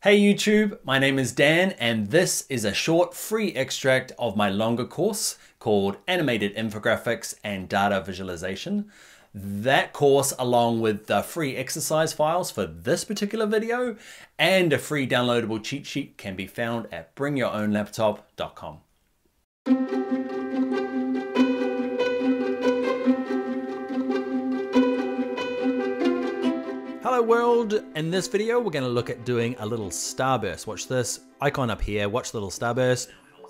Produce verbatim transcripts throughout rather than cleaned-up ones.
Hey YouTube, my name is Dan and this is a short free extract of my longer course called Animated Infographics and Data Visualization. That course, along with the free exercise files for this particular video and a free downloadable cheat sheet, can be found at bring your own laptop dot com. Hello world, in this video we're going to look at doing a little starburst. Watch this icon up here, watch the little starburst.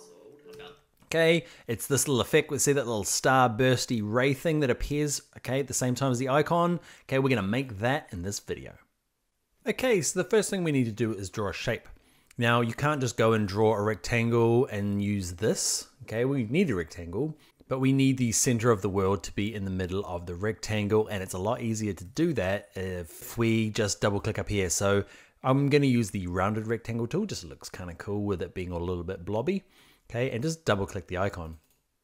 Okay, it's this little effect. We see that little starbursty ray thing that appears, okay, at the same time as the icon. Okay, we're going to make that in this video. Okay, so the first thing we need to do is draw a shape. Now you can't just go and draw a rectangle and use this. Okay, we need a rectangle, but we need the center of the world to be in the middle of the rectangle, and it's a lot easier to do that if we just double click up here. So I'm going to use the rounded rectangle tool, just looks kind of cool with it being a little bit blobby. Okay, and just double click the icon.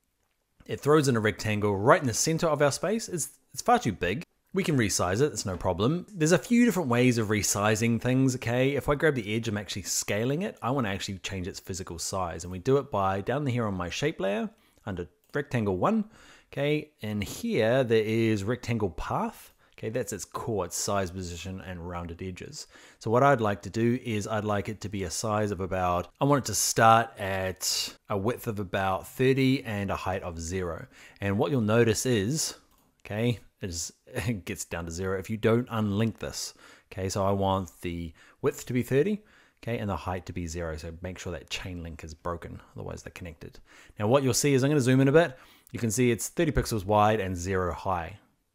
It throws in a rectangle right in the center of our space. It's, it's far too big. We can resize it, it's no problem. There's a few different ways of resizing things, okay? If I grab the edge, I'm actually scaling it. I want to actually change its physical size, and we do it by down here on my shape layer under rectangle one, okay? And here there is rectangle path, okay? That's its core, its size, position, and rounded edges. So what I'd like to do is I'd like it to be a size of about, I want it to start at a width of about thirty and a height of zero. And what you'll notice is, okay, is it gets down to zero if you don't unlink this. Okay, so I want the width to be thirty, okay, and the height to be zero. So make sure that chain link is broken, otherwise they're connected. Now what you'll see is, I'm going to zoom in a bit. You can see it's thirty pixels wide and zero high.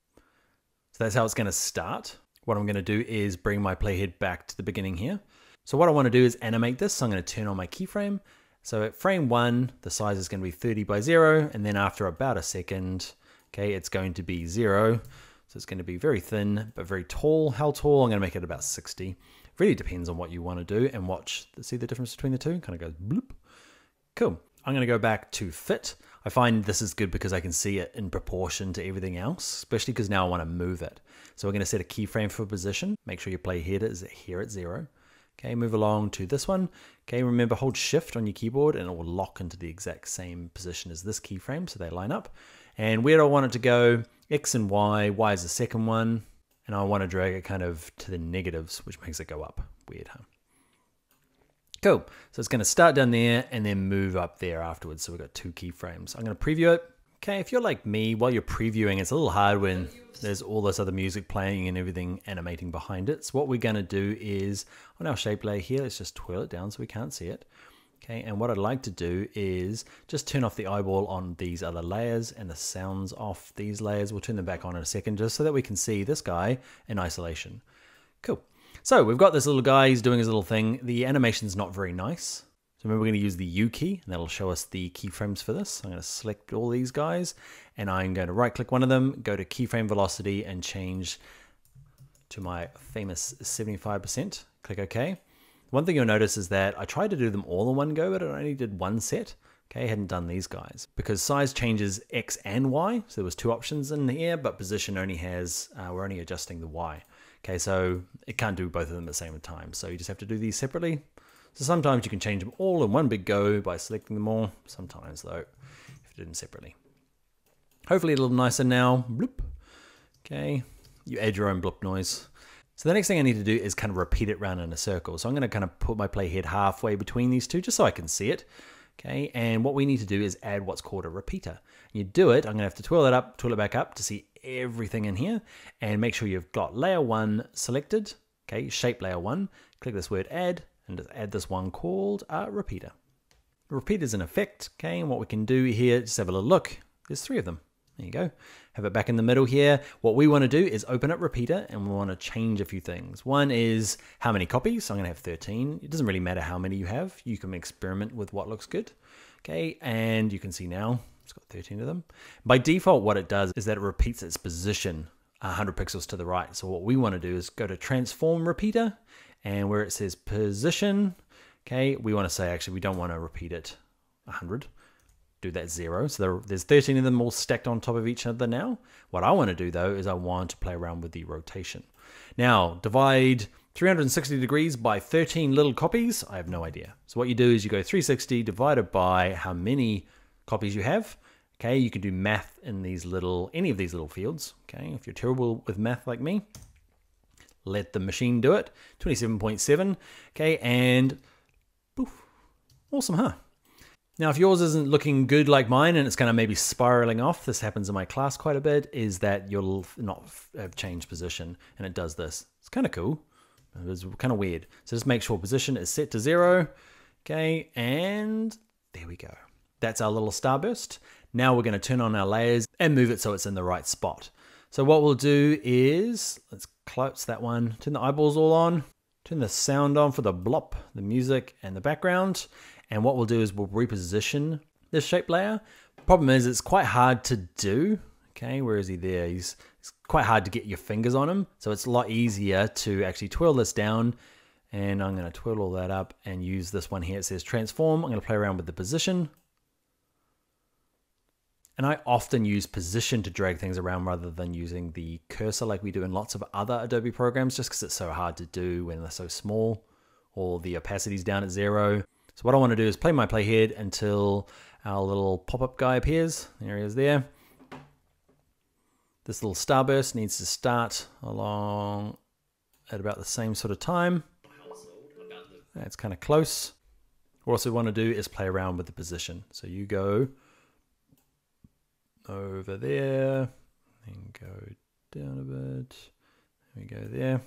So that's how it's going to start. What I'm going to do is bring my playhead back to the beginning here. So what I want to do is animate this. So I'm going to turn on my keyframe. So at frame one, the size is going to be thirty by zero, and then after about a second, okay, it's going to be zero. So it's going to be very thin, but very tall. How tall? I'm going to make it about sixty. Really depends on what you want to do, and watch, see the difference between the two? Kind of goes bloop. Cool. I'm going to go back to fit. I find this is good because I can see it in proportion to everything else, especially because now I want to move it. So we're going to set a keyframe for position. Make sure your playhead is here at zero. Okay, move along to this one. Okay, remember, hold shift on your keyboard and it will lock into the exact same position as this keyframe, so they line up. And where do I want it to go? X and Y. Y is the second one. And I want to drag it kind of to the negatives, which makes it go up. Weird, huh? Cool. So it's going to start down there and then move up there afterwards. So we've got two keyframes. I'm going to preview it. Okay, if you're like me, while you're previewing, it's a little hard when there's all this other music playing and everything animating behind it. So what we're going to do is, on our shape layer here, let's just twirl it down so we can't see it. Okay, and what I'd like to do is just turn off the eyeball on these other layers and the sounds off these layers. We'll turn them back on in a second just so that we can see this guy in isolation. Cool. So we've got this little guy, he's doing his little thing. The animation's not very nice. So remember, we're going to use the U key, and that'll show us the keyframes for this. I'm going to select all these guys, and I'm going to right click one of them, go to keyframe velocity, and change to my famous seventy-five percent. Click OK. One thing you'll notice is that I tried to do them all in one go, but I only did one set. Okay, I hadn't done these guys because size changes X and Y. So there was two options in here, but position only has, uh, we're only adjusting the Y. Okay, so it can't do both of them at the same time. So you just have to do these separately. So sometimes you can change them all in one big go by selecting them all. Sometimes though, if you did them separately. Hopefully a little nicer now. Bloop. Okay, you add your own bloop noise. So the next thing I need to do is kind of repeat it round in a circle. So I'm going to kind of put my playhead halfway between these two just so I can see it. Okay, and what we need to do is add what's called a repeater. You do it, I'm going to have to twirl it up, twirl it back up to see everything in here, and make sure you've got layer one selected. Okay, shape layer one, click this word add, and just add this one called a repeater. The repeater is an effect, okay, and what we can do here, just have a little look. There's three of them. There you go. Have it back in the middle here. What we want to do is open up repeater, and we want to change a few things. One is how many copies. So I'm going to have thirteen. It doesn't really matter how many you have. You can experiment with what looks good. Okay, and you can see now it's got thirteen of them. By default, what it does is that it repeats its position one hundred pixels to the right. So what we want to do is go to transform repeater, and where it says position, okay, we want to say actually we don't want to repeat it one hundred. Do that zero. So there, there's thirteen of them all stacked on top of each other now. What I want to do though is I want to play around with the rotation. Now divide three hundred sixty degrees by thirteen little copies, I have no idea. So what you do is you go three hundred sixty divided by how many copies you have. Okay, you can do math in these little, any of these little fields. Okay, if you're terrible with math like me, let the machine do it. twenty-seven point seven. Okay, and poof, awesome, huh? Now, if yours isn't looking good like mine and it's kind of maybe spiraling off, this happens in my class quite a bit, is that you'll not have changed position and it does this. It's kind of cool. It's kind of weird. So just make sure position is set to zero. Okay, and there we go. That's our little starburst. Now we're going to turn on our layers and move it so it's in the right spot. So what we'll do is, let's close that one, turn the eyeballs all on, turn the sound on for the blop, the music and the background. And what we'll do is we'll reposition this shape layer. Problem is it's quite hard to do. Okay, where is he there? He's, it's quite hard to get your fingers on him. So it's a lot easier to actually twirl this down. And I'm going to twirl all that up and use this one here. It says transform. I'm going to play around with the position. And I often use position to drag things around rather than using the cursor like we do in lots of other Adobe programs, just because it's so hard to do when they're so small or the opacity's down at zero. So what I want to do is play my playhead until our little pop-up guy appears. There he is there. This little starburst needs to start along at about the same sort of time. That's kind of close. What also we want to do is play around with the position. So you go over there, and go down a bit, there we go there.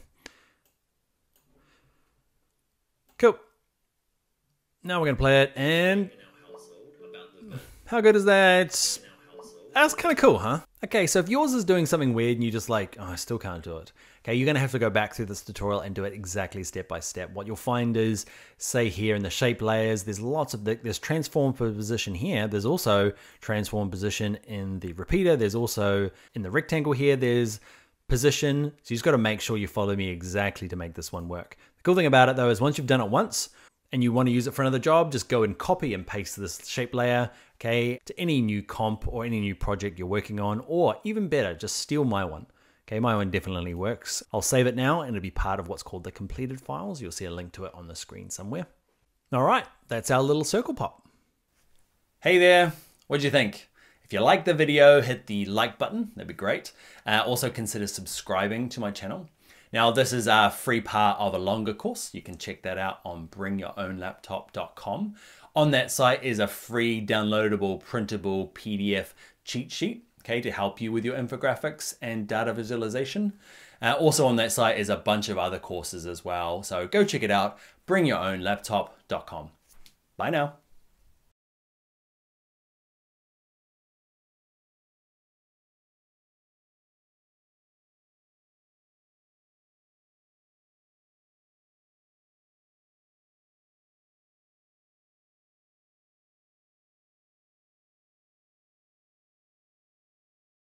Cool. Now we're going to play it, and how good is that? That's kind of cool, huh? Okay, so if yours is doing something weird and you just like, oh, I still can't do it. Okay, you're gonna have to go back through this tutorial and do it exactly step by step. What you'll find is, say here in the shape layers, there's lots of, the, there's transform position here. There's also transform position in the repeater. There's also in the rectangle here, there's position. So you just gotta make sure you follow me exactly to make this one work. The cool thing about it though is once you've done it once, and you want to use it for another job, just go and copy and paste this shape layer, okay, to any new comp or any new project you're working on, or even better, just steal my one. Okay, my one definitely works. I'll save it now and it'll be part of what's called the completed files. You'll see a link to it on the screen somewhere. All right, that's our little circle pop. Hey there, what'd you think? If you liked the video, hit the like button, that'd be great. Uh, also consider subscribing to my channel. Now, this is a free part of a longer course. You can check that out on bring your own laptop dot com. On that site is a free downloadable, printable P D F cheat sheet, okay, to help you with your infographics and data visualization. Uh, also on that site is a bunch of other courses as well. So go check it out, bring your own laptop dot com. Bye now.